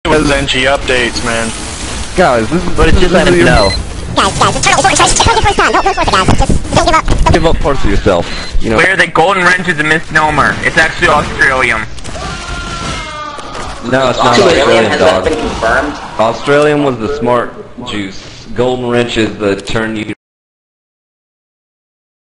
with Zenji updates, man. Guys, this is. But it's just let him know. Guys, it's turtle. It's the first time. Don't force it, guys. Just don't give up. Give up parts of yourself. You know. Where the golden wrench is a misnomer. It's actually Australian. No, it's not Australian, Australian, has dog. that been confirmed? Australian was the smart juice. Golden wrench is the turn you